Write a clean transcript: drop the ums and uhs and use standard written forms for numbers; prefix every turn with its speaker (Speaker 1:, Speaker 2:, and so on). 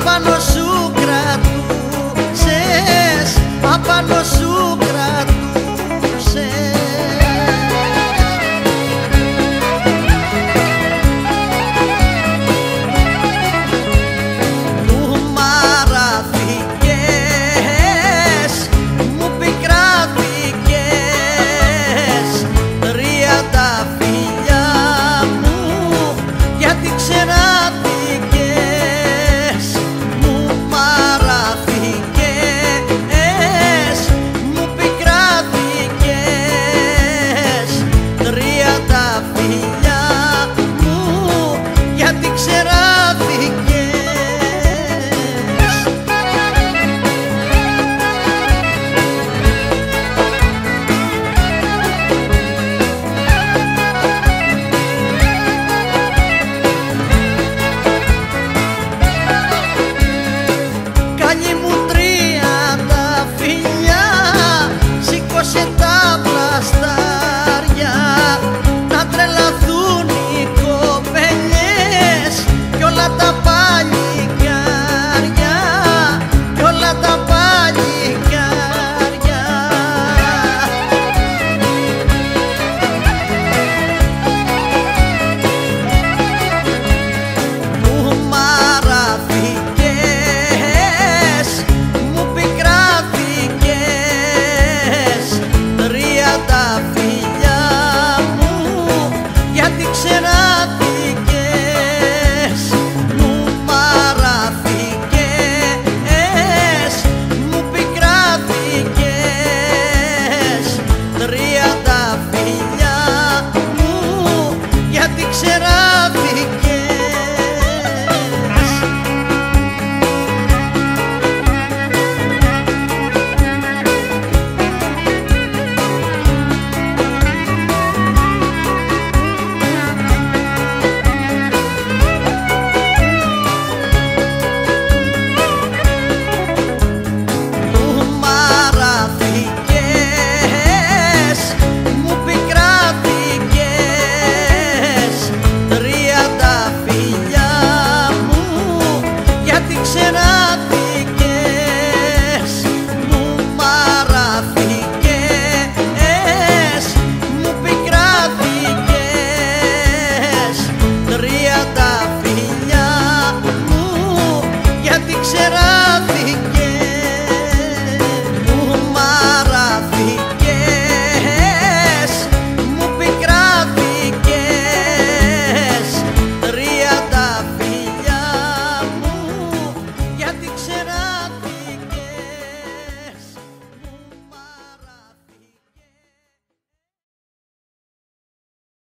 Speaker 1: απάνω σου κρατούσες, απάνω σου κρατούσες. Μου μαραθήκες, μου πικράθηκες, 30 φιλιά μου γιατί ξενάθηκες. Μου μαραθήκες, μου πικράθηκες, 30 φιλιά μου γιατί ξενάθηκες. Καλή μου 30 φιλιά, σήκωσε τα πλαστάρια, να τρελαθούν οι κοπελιές κι όλα τα παλικάρια, κι όλα τα παλικάρια. Μου μαραθήκες, μου πικράθηκες, 30 φιλιά μου γιατί ξενάθηκες. Μου μαραθήκες, μου πικράθηκες, 30 φιλιά μου γιατί ξενάθηκες. Μου μαραθήκες, μου πικράθηκες, 30 φιλιά μου γιατί ξενάθηκες. Μου μαραθήκες, μου πικράθηκες, 30